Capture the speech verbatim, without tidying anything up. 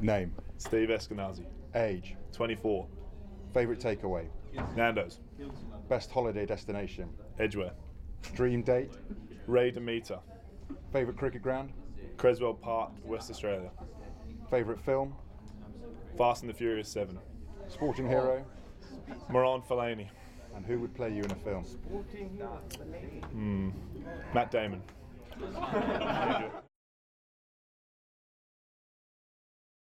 Name. Steve Eskenazi. Age. twenty-four. Favourite takeaway. Nando's. Best holiday destination. Edgware. Dream date. Ray Demeter. Favourite cricket ground. Creswell Park, West Australia. Favourite film. Fast and the Furious seven. Sporting hero. Moran Fellaini. And who would play you in a film? Matt Damon.